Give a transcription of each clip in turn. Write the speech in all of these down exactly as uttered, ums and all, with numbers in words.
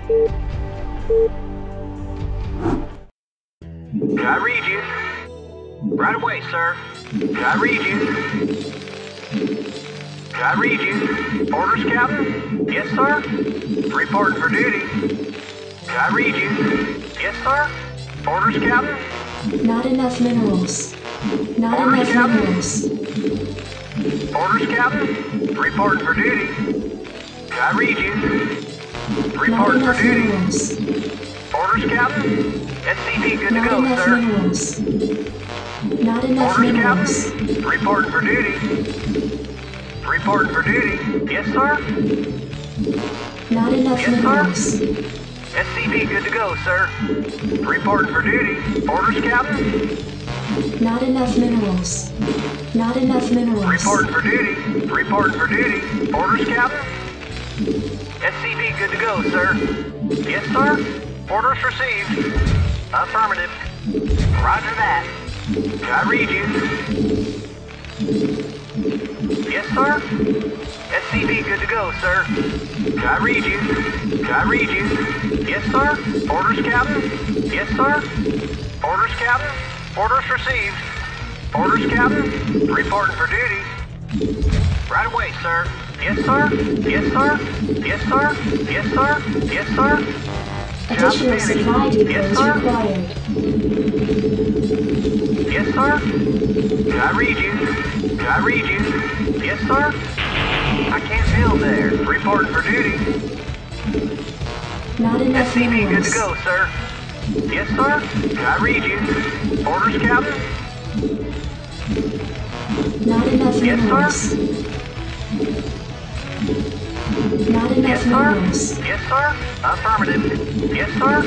I read you. Right away, sir. I read you. I read you. Orders, Captain? Yes, sir. Reporting for duty. I read you. Yes, sir. Orders, Captain? Not enough minerals. Not Orders, enough Captain? minerals. Orders, Captain? Reporting for duty. I read you. Not Reporting for enough duty. minerals. Orders, Captain? S C V, good to Not go, enough sir. minerals. Not enough Orders, minerals. Captain? Reporting for duty. Reporting for duty. Yes, sir. Not enough Yes, sir. minerals. S C V, good to go, sir. Reporting for duty. Orders, Captain? Not enough minerals. Not enough minerals. Reporting for duty. Reporting for duty. Orders, Captain? S C V, good to go, sir. Yes, sir. Orders received. Affirmative. Roger that. I read you. Yes, sir. S C V, good to go, sir. I read you. I read you. Yes, sir. Orders, Captain? Yes, sir. Orders, Captain? Orders received. Orders, Captain? Reporting for duty. Right away, sir. Yes, sir. Yes, sir. Yes, sir. Yes, sir. Yes, sir. Job Additional finished. supply Yes, depots sir. required. Yes, sir. I read you. I read you. Yes, sir. I can't build there. Reporting for duty. Not enough S C V, good minerals. to go, sir. Yes, sir. I read you. Orders, Captain? Not enough Yes, minerals. sir. Not enough Yes, sir. minerals. Yes, sir. Affirmative. Yes, sir.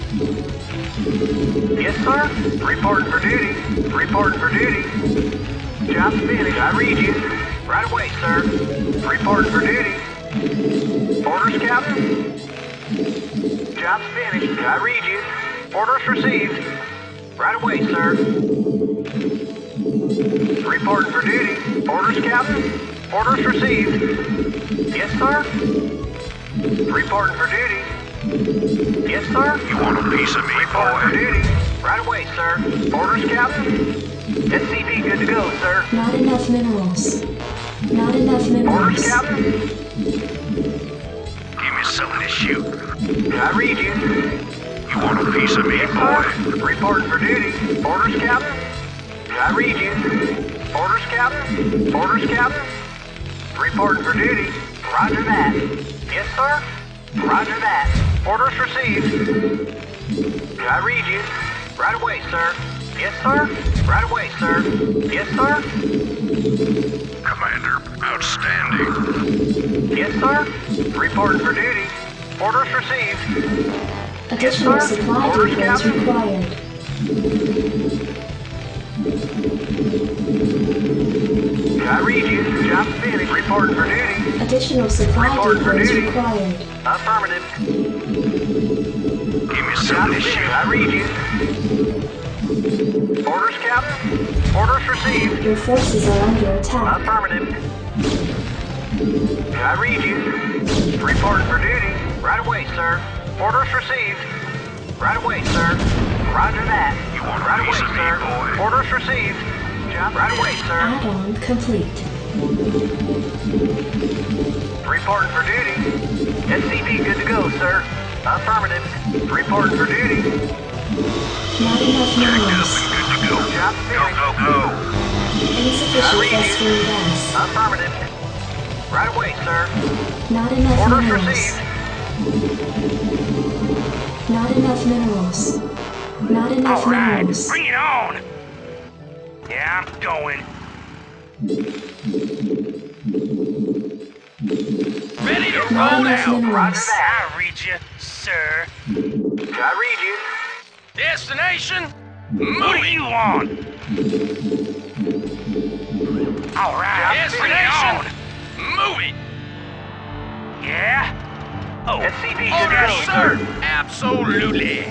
Yes, sir. Reporting for duty. Reporting for duty. Job finished. I read you. Right away, sir. Reporting for duty. Orders, Captain? Job's finished. I read you. Orders received. Right away, sir. Reporting for duty. Orders, Captain? Orders received. Yes, sir. Reporting for duty. Yes, sir. You want a piece of me, Reporting for boy? duty. Right away, sir. Orders, Captain? S C V, good to go, sir. Not enough minerals. Not enough Orders, minerals. Captain? Give me something to shoot. I read you. You want a piece of me, Yes, boy? sir. Reporting for duty. Orders, Captain? I read you. Orders, Captain? Orders, Captain? Reporting for duty. Roger that. Yes, sir. Roger that. Orders received. I read you. Right away, sir. Yes, sir. Right away, sir. Yes, sir. Commander, outstanding. Yes, sir. Reporting for duty. Orders received. Additional Yes, sir. supply Orders, depots Captain. required. I read you. Job finished. Reporting for duty. Additional supply Report for depots duty. required. Affirmative. Give me Job something to finished. shoot. I read you. Orders, Captain. Orders received. Your forces are under attack. Affirmative. I read you. Reporting for duty. Right away, sir. Orders received. Right away, sir. Roger that. You want a Right piece away, of me, sir. boy? Orders received. Job right away, sir. Add-on complete. Reporting for duty. S C V, good to go, sir. Affirmative. Reporting for duty. Not enough Jacked up minerals. and good to go. Job Go, finished. go, go. Insufficient read you. festering gas. Affirmative. Right away, sir. Not enough Orders minerals. received. Not enough minerals. Not enough All right, minerals. bring it on. Yeah, I'm going. Ready to Not roll enough out. Roger minerals. that. I read you, sir. I read you. Destination? What do you want? All right, Job destination. Move it. Yeah? Oh, S C V, oh, good to yes, go, sir. sir. Absolutely.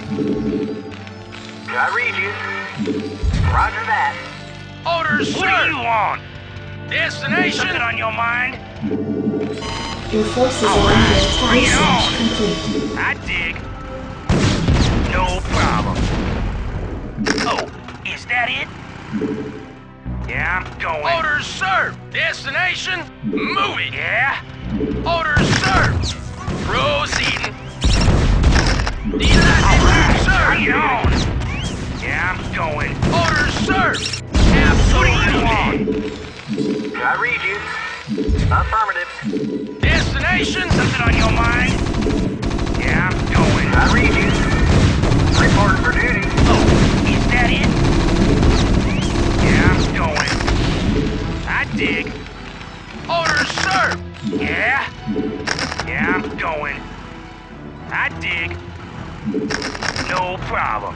I read you. Roger that. Orders, what do you want? Destination? Something on your mind? Your forces are Alright, under attack. bring it Research on. complete. I dig. No problem. Oh, is that it? Yeah, I'm going. Orders served. Destination, move it. Yeah? Orders served. Proceeding. Need that Alright, sir. bring it on. Yeah, I'm going. Orders served. What do you Absolutely. want? Can I read you? Affirmative. Destination, Something on your mind? Yeah, I'm going. Can I read you? Reporting for duty. Oh, is that it? Yeah, I'm going. I dig. orders served. Yeah? Yeah, I'm going. I dig. No problem.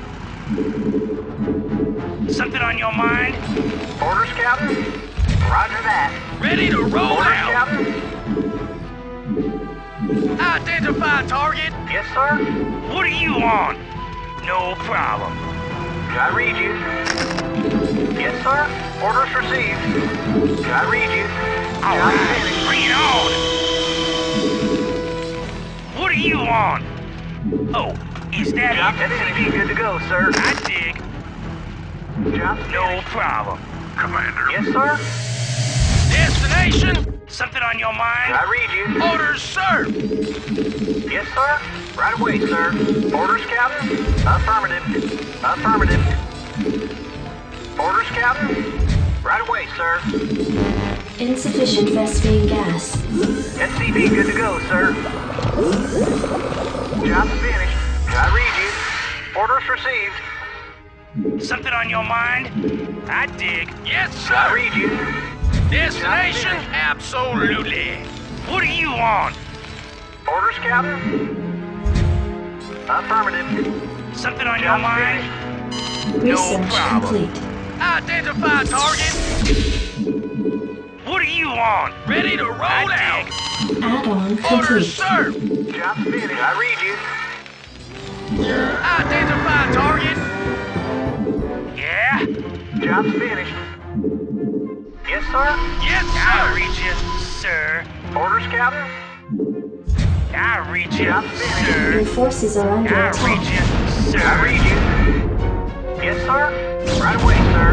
Something on your mind? Orders, Captain? Roger that. Ready to roll Orders, out. Captain? Identify target. Yes, sir? What do you want? No problem. Can I read you? Yes, sir? Orders received. Can I read you? All Job right, finished. bring it on. What do you want? Oh, is that Job it? finished. Good to go, sir. I dig. Job No finished. problem. Commander. Yes, sir? Destination. Something on your Can mind? I read you? Orders served. Yes, sir? Right away, sir. Orders, Captain? Affirmative. Affirmative. Orders, Captain? Right away, sir. Insufficient Vespine gas. S C V good to go, sir. Job finished. Can I read you? Orders received. Something on your mind? I dig. Yes, Can I sir. read you? Destination, absolutely. What do you want? Orders, Captain? Affirmative. Something on your Job mind? finished. No Research problem. complete. Identify target. What do you want? Ready to roll I out. dig. Add-on Orders complete. served. Job finished. I read you. Identify target. Yeah? Job's finished. Yes, sir? Yes, I sir. read you, sir. Orders, Captain? I read you, Job finished. sir. Your forces are under I read attack. you, I sir. read you. Yes, sir? Right away, sir.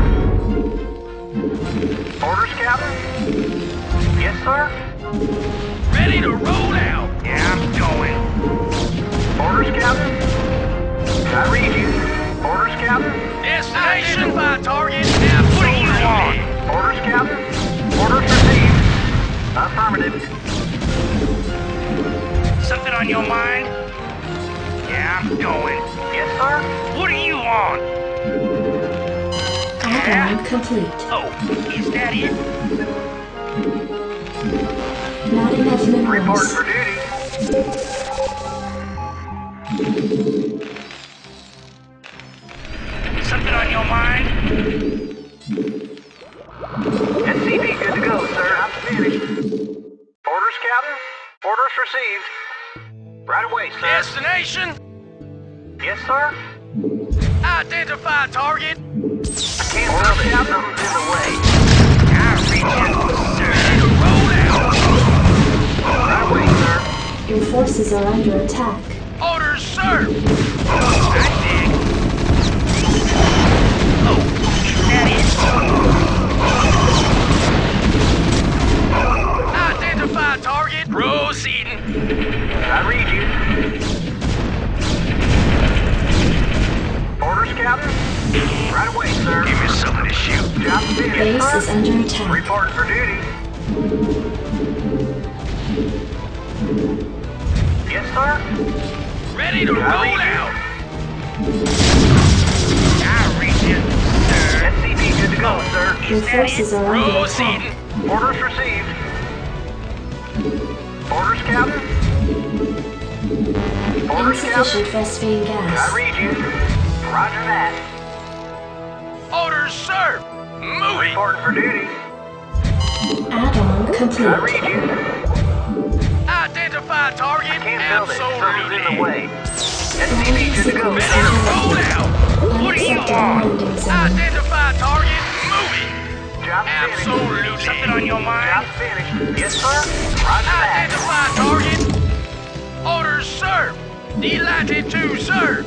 Orders, Captain? Yes, sir? Ready to roll out. Yeah, I'm going. Orders, Captain? Can I read you? Orders, Captain? Destination. Identify target. What do you Absolutely. want? Orders, Captain? Orders received. Affirmative. Something on your mind? Yeah, I'm going. Yes, sir? What do you want? Add-on complete. Oh, is that it? Not enough Report minerals. for duty. Something on your mind? S C V good to go, sir. I'm finished. Orders, Captain? Orders received. Right away, sir. Destination. Yes, sir? Identify target. Can't tell the something's in the way. I read you, sir. Ready to roll out. Right away, sir. Your forces are under attack. Orders served. I dig. Oh, is that it? Identify target. Proceeding. Can I read you? Orders, Captain? Right away, sir. Give me something to shoot. Job finished, Base is sir. under attack. Reporting for duty. Yes, sir? Ready to roll Can I read you? out. I read you, sir. S C V good to go, sir. Your Is that forces it? are under Proceeding. attack. Orders received. Orders, Captain? Orders, Insufficient Captain? Vespine Can I gas. read you? Roger that. Orders served. Moving. Reporting for duty. Add-on Can I complete. read you? Identify target. Can't tell that something's in the Absolutely. way. S C V good to go, Ready to sir. roll out. What do you Unacceptable want? landing zone. Identify target. Moving. Job finished. Absolutely. Something on your Job mind? finished. Yes, sir. Roger that. Identify target. Orders, sir. Delighted to, sir.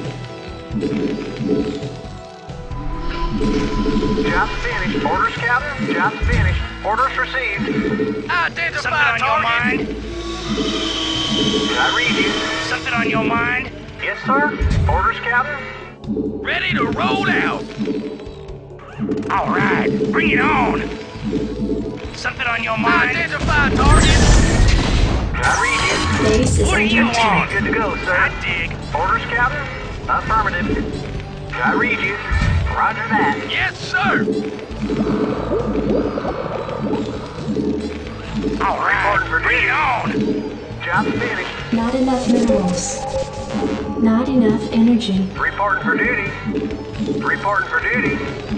Job finished. Orders, Captain. Job finished. Orders received. Identify Something on your target. mind? Did I read you? Something on your mind? Yes, sir. Orders, Captain. Ready to roll out. All right, bring it on. Something on your mind? Identify target. Did I read you? Base is What do under you attack. want? Good to go, sir. I dig. Orders, Captain. Affirmative. Did I read you? Roger that. Yes, sir. All right, bring it on. Job finished. Not enough minerals. Not enough energy. Reporting for duty. Reporting for duty.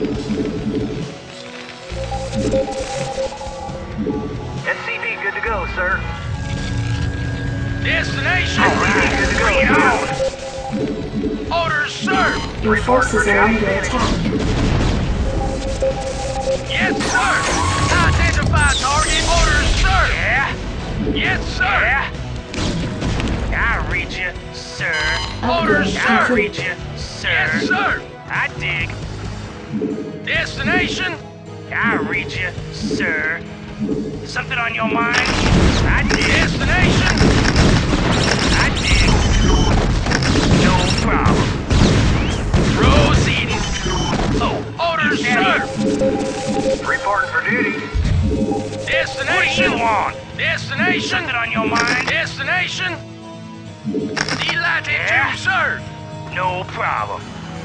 S C V good to go, sir. Destination. All right, Good to bring it go, on. Orders, sir. Your forces are under attack. Yes, sir. Identify target. Orders, sir. Yeah? Yes, sir. Yeah? I read you, sir. Orders, Upgrade I sir. read complete. you, sir. Yes, sir. I dig. Destination. I read you, sir. Something on your mind? I dig. Destination. I dig. No problem. Proceeding. Oh, Orders, is that sir. Reporting for duty. What do Destination. you want? Destination. Something on your mind? Destination. Delighted Yeah. to, sir. No problem.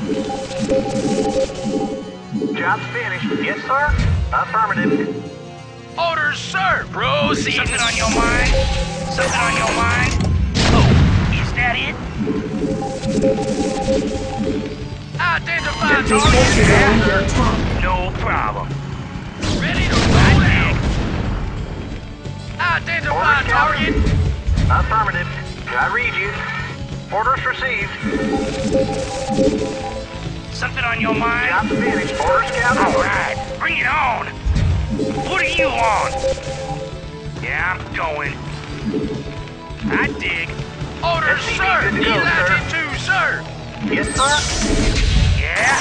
Job finished. Yes, sir. Affirmative. Orders, sir. Proceeding. Something on your mind? Something on your mind? Oh, is that it? Identify Your target. forces are under attack. No problem. Ready to roll I out. dig. Identify Orders, target. Captain. Affirmative. Did I read you? Orders received. Something on your mind? Job finished. Orders, Captain. All right, bring it on. What do you want? Yeah, I'm going. I dig. Orders, S C V sir. good to go, Delighted to, sir. Yes, sir. Yeah,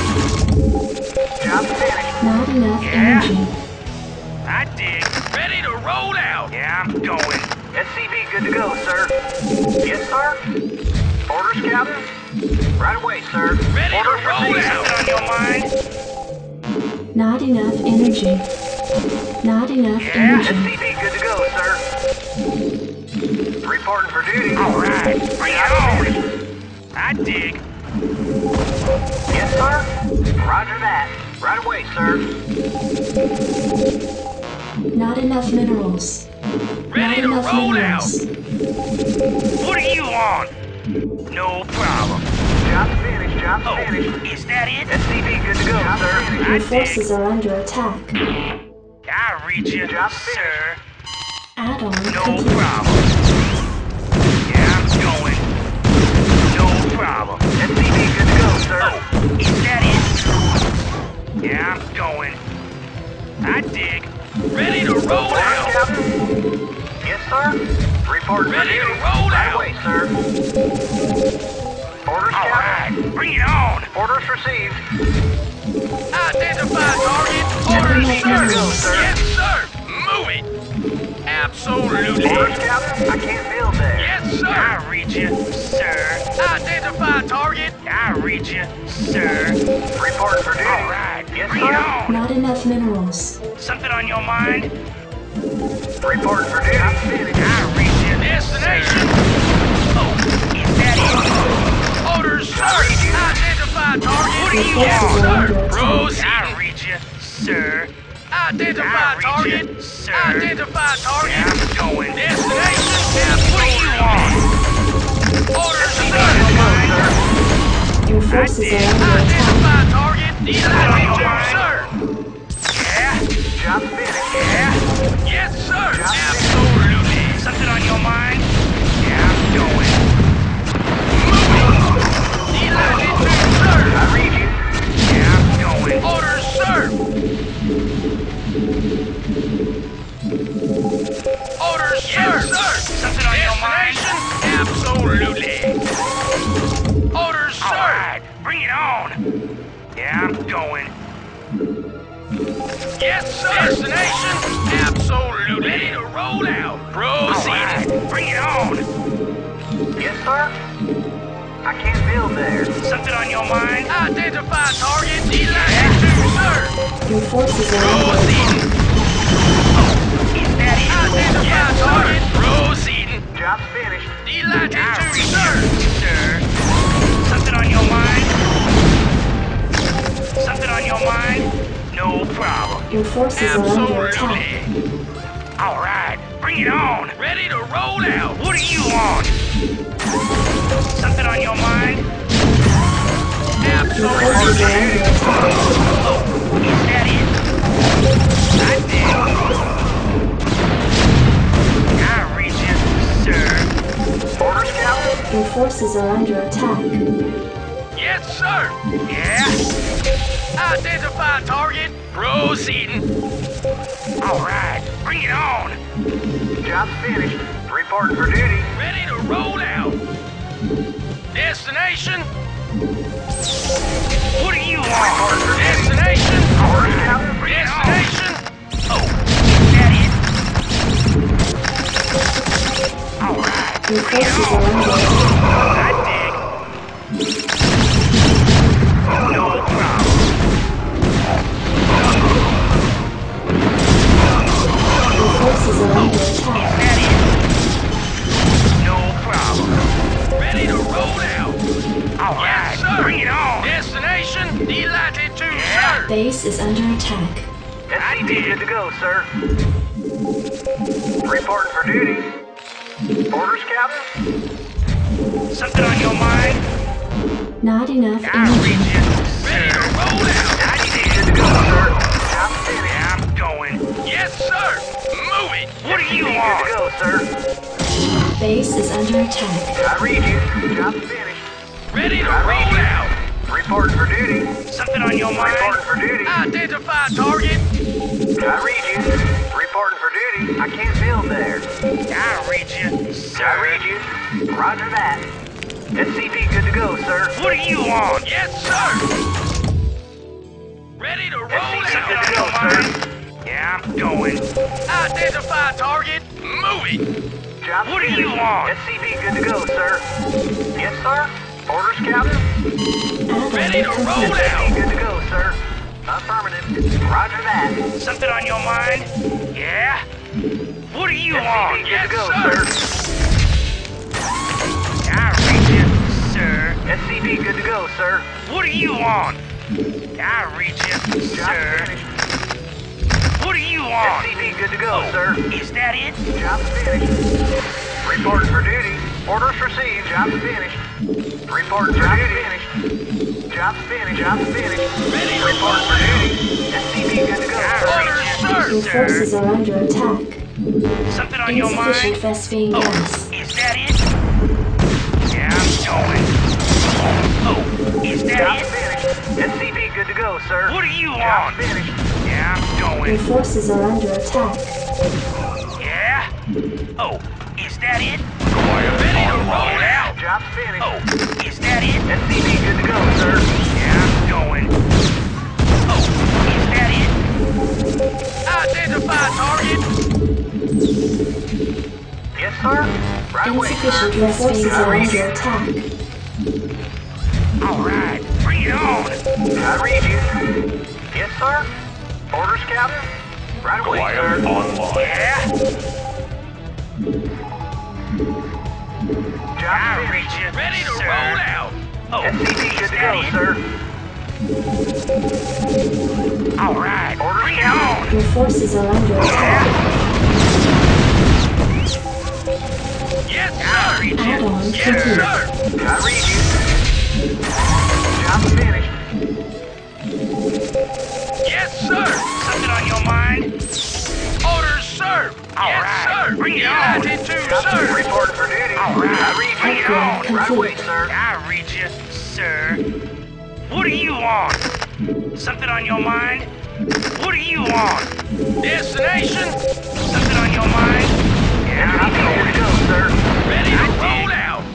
Job finished. Not enough Yeah. energy. I dig. Ready to roll out. Yeah, I'm going. S C V good to go, sir. Yes, sir. Orders, Captain. Right away, sir. Ready to Orders roll received. out. Something on your mind? Not enough energy. Not enough Yeah. S energy. C V good to go, sir. Reporting for duty. All right, bring it Job on. finished. I dig. Yes, sir. Roger that. Right away, sir. Not enough minerals. Not Ready to enough roll out. minerals. What do you want? No problem. Job finished. Job Oh, finished. is that it? S C V good to go, sir. I Your dig. forces are under attack. I read you, Job sir. Add-on No complete. problem. Yeah, I'm going. No problem. S C V good to go, sir. Oh, is that it? Yeah, I'm going. I dig. Ready to roll Orders, out. Captain. Yes, sir. Reporting for Ready to duty. roll Right out. away, sir. Orders, All Captain. right, bring it on. Orders received. Identify target. Every Orders, man sir. knows. Yes, sir. Move it. Absolutely. Orders, Captain. I can't build there. Yes, sir. I read you, sir. Identify target. I read you, sir. Reporting for duty. All right, Yes, bring it sir. on. Not enough minerals. Something on your mind? Reporting for duty. I read you, Destination. sir. Oh, is that it? Orders, sir. I read you. Identify target. What do Your you forces want, are under sir? attack. Proceed. I read you, sir. Identify I read target. you, sir. Identify target. Yeah, I'm going. Destination. What do you want? Orders, Something sir. on your mind? Your forces did. are under attack. Identify target. Delighted to, Alright. sir. Yeah, Job finished. yeah. Yes, sir. Job Absolutely. Something on your mind? Yeah, I'm going. Delighted to, sir. I read you. Yeah, I'm going. Orders, sir. Yes, sir. Destination? Absolutely. Ready to roll out. Proceed. All right, bring it on. Yes, sir? I can't build there. Something on your mind? Identify target. Delighted to, sir. Your forces are under Proceed. attack. Is that it? Identify Yes, target. Proceeding. Job's finished. Delighted I to, read sir. you, sir. Something on your mind? Something on your mind? No problem. Your forces are under attack. Absolutely. All right, bring it on. Ready to roll out. What do you want? Something on your mind? Your forces are under attack. Is that it? I did. I read you, sir. Orders, Captain? Your forces are under attack. Yes, sir. Yeah? Identify target. Proceeding. All right, bring it on. Job's finished. Reporting for duty. Ready to roll out. Destination? What do you want? Destination? Orders, Captain? Destination? Oh, is that it? All right, Your bring it forces are on. under attack. I dig. No problem. Your forces are under Is attack. that it? No problem. Ready to roll out. All Yes, right, sir. bring it on. Destination? Delighted to, Yeah. sir. Base is under attack. S C V good to go, sir. Reporting for duty. Orders, Captain? Something on your mind? Not enough I energy. read you, Ready to sir. roll out. I Good dig. to go, sir. Job's finished. I'm going. Yes, sir. Move it. What do you Good to want? go, sir. Base is under attack. I read you. Job's finished. Ready to I read roll you. out. Reporting for duty. Something on your mind? Reporting for duty. Identify target. I read you. Reporting for duty. I can't build there. I read you, I sir. read you. Roger that. S C V good to go, sir. What do you want? Yes, sir. Ready to roll Something out. on your mind? Yeah, I'm going. Identify target. Move it. Job's What do you finished. want? S C V good to go, sir. Yes, sir. Orders, Captain. Ready to Add-on roll complete. S C V out. good to go, sir. Affirmative. Roger that. Something on your mind? Yeah? What do you S C V want? good Yes, to go, sir. sir. I read you, sir. S C V good to go, sir. What do you want? I read you, Job sir. finished. What do you S want? C V good to go, sir. Is that it? Job's finished. Reporting for duty. Orders received. Job's finished. Reporting for duty. Finished. Job's finished. Job's finished. Ready to Reporting for duty. S C V good to go, I sir. read you, Your sir. forces are under attack. Something on your Insufficient mind? Vespene Oh, gas. is that it? Yeah, I'm going. Oh, is that Job's it? finished. S C V good to go, sir. What do you Job's want? finished. Yeah, I'm Your going. forces are under attack. Yeah? Oh, is that it? Ready to roll out. Job's finished. Oh, is that it? S C V good to go, sir. Yeah, I'm going. Oh, is that it? Identify target. Yes, sir. Right away, Insufficient sir. Vespene are read under you. attack. All right, bring it on. I read you. Yes, sir. Orders, Captain. Right away, sir. Yeah? I Job's read finished. you, Ready to sir. roll out. Oh, S C V is good to that go, it? sir. All right, Orders, bring it Captain. on. Your forces are under attack. Yes, I sir. read you. Add-on Yes, complete. sir. I read you. Job's finished. Yes, sir. Something on your mind? Orders, sir. All Yes, right, sir. bring it on. Delighted to, Job's sir. reporting for duty. All right, I read bring you. it on. Right away, sir. I read you, sir. What do you want? Something on your mind? What do you want? Destination. Something on your mind? Yeah, I'm Job's good to going. go, sir. Ready to I roll dig. out.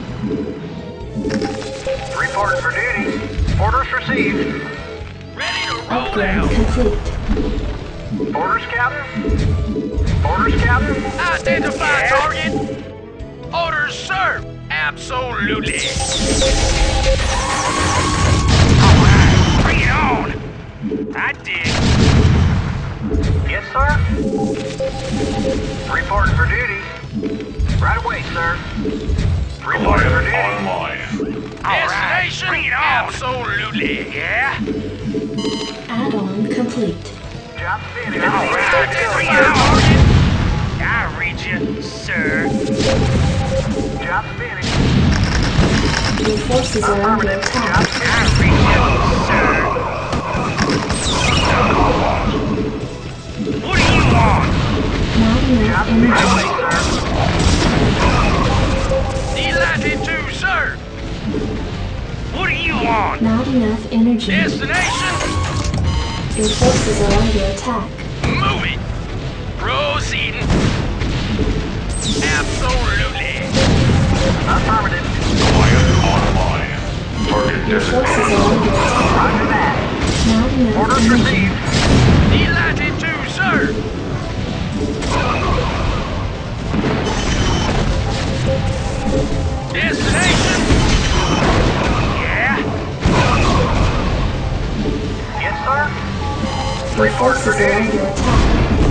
Reporting for duty. Orders received. Ready to roll Upgrade out. complete. Absolutely. All right, bring it on. I did. Yes, sir? Reporting for duty. Right away, sir. Reporting for duty. All right, Destination? bring it on. Absolutely. Yeah? Add-on complete. Job finished. All right, Good to go, bring it sir. on. I read you, sir. Job finished. Your forces are under Affirmative. Job attack. I finished. read you, sir. What do you want? Not enough Job finished. Right away, energy. sir. Delighted to, sir. What do you want? Not enough energy. Destination? Your forces are under attack. Moving. Proceeding. Absolutely. Affirmative. Your forces are under attack. Roger that. Not enough Orders energy. received. Delighted to, sir. Destination? Yeah? Yes, sir? Your Reporting forces for are duty. under attack.